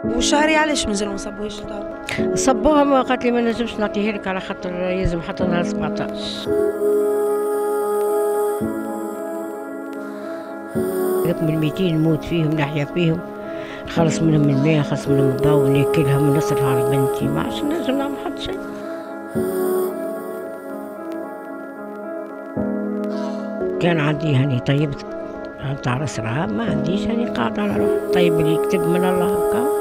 وشهري علاش مازال ما صبوهاش لتوا؟ صبوها ما قالت لي ما نجمش نعطيها لك على خاطر يلزم حتى نهار 17. هذوك من 200 نموت فيهم نحيا فيهم، نخلص منهم الماء، نخلص منهم الضوء، ناكلهم ونصرف على بنتي، ما عادش نجم نعمل حتى شيء. كان عندي هاني طيبت تاع راس العام، ما عنديش هاني قاعدة على روحي، طيب اللي يكتب من الله هكا.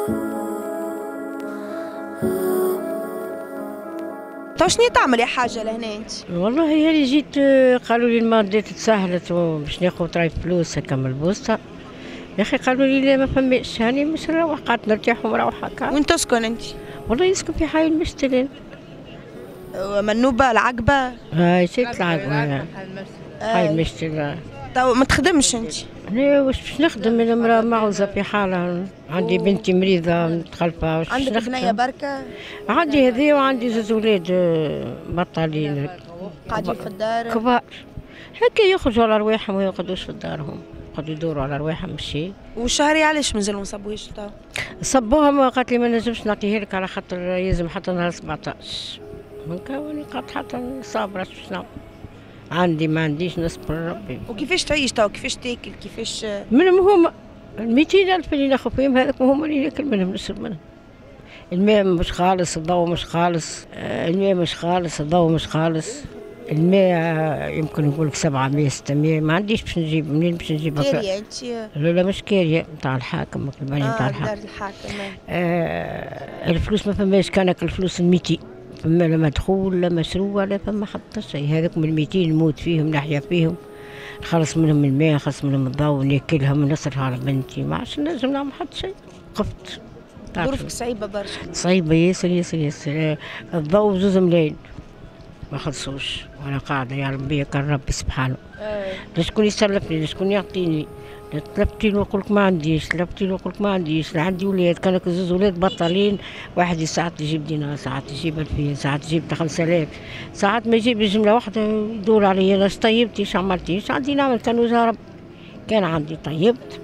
تو شنو تعمل يا حاجه لهنا انت؟ والله هي جيت قالوا لي المادة تسهلت باش ناخذ طريف فلوس هكا من البوسطة، يا اخي قالوا لي لا ما فماش، هاني مش نروح قعدت نرتاح ونروح هكا. وين تسكن انت؟ والله نسكن في حي المشترين. منوبه العقبه؟ هاي سيت العقبة حي المشترين. تو ما تخدمش انت؟ انا باش نخدم، انا مرا معوزة في حالها، عندي بنتي مريضة متخلفة. عندك بنية بركة؟ عندي هذه وعندي زوج ولاد بطالين قاعدين في الدار كبار هكا، يخرجوا على رواحهم وما يقعدوش في دارهم، يقعدوا يدوروا على رواحهم مشي. وشهري علاش مازال ما صبوهاش لتوا؟ صبوها ما قالت لي ما نجمش نعطيها لك على خاطر يلزم حتى نهار 17. من كوني قالت حتى صابرة باش نعمل، عندي ما عنديش نصبر ربي. وكيفاش تعيش تو؟ كيفاش تاكل؟ كيفاش؟ منهم هما 200,000 اللي ناخذ فيهم، هذوك هما اللي ناكل منهم نشرب منهم. الماء مش خالص، الضوء مش خالص، الماء مش خالص، الضوء مش خالص. الماء يمكن نقول لك 700 600، ما عنديش باش نجيب، منين باش نجيب؟ كارية انت؟ لا مش كارية، نتاع الحاكم، البنية نتاع الحاكم. دار الحاكم. الفلوس ما فماش، كانك الفلوس 200 فما لا مدخول لا مشروع لا فما حتى شيء. هذوك من 200 نموت فيهم نحيا فيهم، نخلص منهم الماء، نخلص منهم الضوء، ناكلهم ونصرف على بنتي، ما عادش نجم نعمل حتى شيء. قفت. ظروفك صعيبة برشا. صعيبة ياسر ياسر ياسر. الضوء 2 ملايين ما خلصوش، وانا قاعدة يا ربي كان ربي سبحانه. شكون يسلفني؟ شكون يعطيني؟ طلبتي له نقول لك ما عنديش، طلبتي له نقول لك ما عنديش، لا عندي ولاد، كانك 2 ولاد بطالين، واحد ساعات يجيب دينار، ساعات يجيب 2000، ساعات يجيب 5000، ساعات ما يجيب جملة واحدة يدور عليا، انا اش طيبتي اش عملتي؟ اش عندي نعمل؟ كان وجه رب، كان عندي طيبت.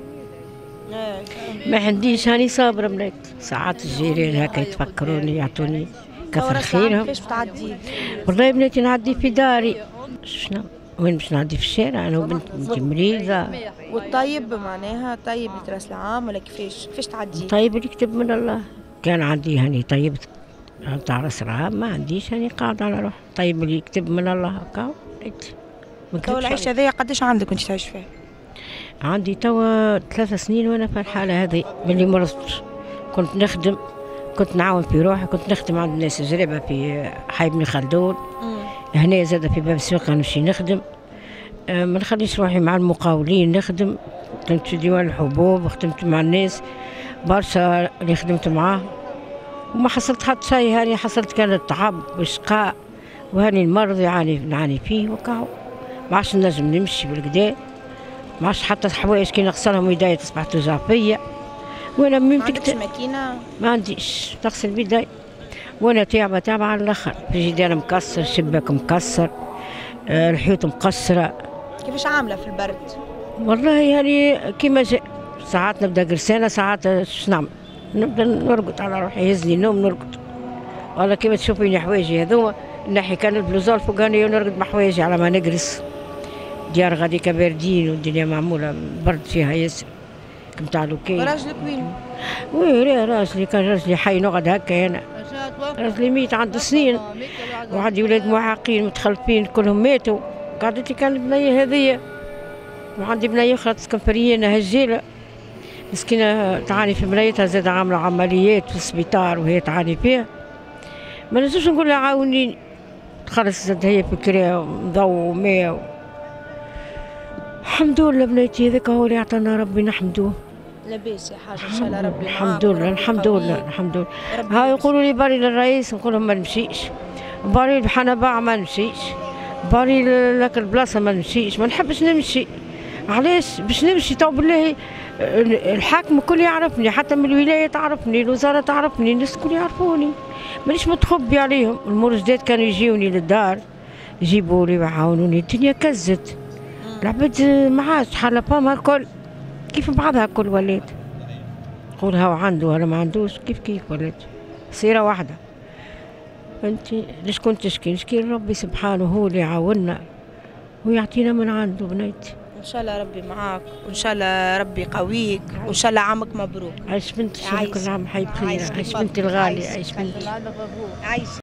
ما عنديش هاني صابرة بنات، ساعات الجيران هكا يتفكروني يعطوني كثر خيرهم. كيفاش تعدي؟ والله بناتي نعدي في داري، شنو وين باش نعدي؟ في الشارع انا وبنتي مريضة. والطيب معناها طيب راس العام ولا كيفاش تعدي؟ طيب اللي يكتب من الله، كان عندي هاني طيبت تاع راس العام، ما عنديش هاني قاعدة على روحي، طيب اللي يكتب من الله هكا. تو العيش هذايا قداش عندك وانت تعيش فيه؟ عندي توا 3 سنين وانا في الحالة هذه، ملي مرضت كنت نخدم، كنت نعاون في روحي، كنت نخدم عند الناس جريبة في حي بن خلدون، هنا زاد في باب السوق نمشي نخدم، ما نخليش روحي مع المقاولين نخدم، خدمت في ديوان الحبوب، خدمت مع الناس برشا اللي خدمت معاه وما حصلت حتى شيء. هاني حصلت كان التعب والشقاء، وهاني المرض نعاني فيه وكاو، ما عادش نجم نمشي بالكدا، ما عادش حتى حوايج كي نغسلهم يداي تصبح توجع فيا، وانا ما عندكش ماكينه؟ ما عنديش نغسل بيداي، وانا تعبه على الاخر، الجدار مكسر، الشباك مكسر، الحيوط مقصره. كيفاش عامله في البرد؟ والله يعني كيما جاء، ساعات نبدا قرسانه، ساعات شو نعمل؟ نبدا نرقد على روحي، يهزني النوم نرقد، والله كيما تشوفيني حوايجي هذوما نحي كان البلوزه الفوقانيه ونرقد بحوايجي على ما نقرس. ديار غاديكا باردين والدنيا معموله برد فيها ياسر كمتاع لوكي. راجلك وين؟ وين راجلي؟ كان راجلي حي نقعد هكا، انا راجلي ميت عنده سنين، وعندي ولاد معاقين متخلفين كلهم ماتوا، قعدتي كانت بنيه هذيا، وعندي بنيه اخرى تسكن في ريانه هجيله مسكينه تعاني في بنيتها، زاد عامله عمليات في السبيطار وهي تعاني فيها، ما نجمش نقول لها عاونيني، خلص زاد هي في كرا وضوء وماء. الحمد لله بنيتي، هذاك هو اللي عطانا ربي نحمدوه. لاباس يا حاجه ان شاء الله ربي. الحمد لله الحمد لله الحمد لله. ها يقولوا لي باري للرئيس، نقول لهم ما نمشيش، باري الحنباع ما نمشيش، باري لك البلاصه ما نمشيش، ما نحبش نمشي. علاش باش نمشي؟ تو بالله الحاكم الكل يعرفني، حتى من الولايه تعرفني، الوزاره تعرفني، الناس الكل يعرفوني، مانيش متخبي عليهم. المرشدات كانوا يجيوني للدار يجيبوا لي ويعاونوني، الدنيا كزت، العباد ما عادش حالة فما الكل كيف بعضها الكل ولات. نقول هاو عنده ولا ما عندوش، كيف ولات سيرة واحدة. انت ليش كنت تشكي ربي سبحانه هو اللي يعاوننا ويعطينا من عنده بنيتي. ان شاء الله ربي معاك، وان شاء الله ربي يقويك، وان شاء الله عامك مبروك. عايش بنتي، كل عام حي بخير. عايش بنتي الغالية، عايش بنتي. عايش.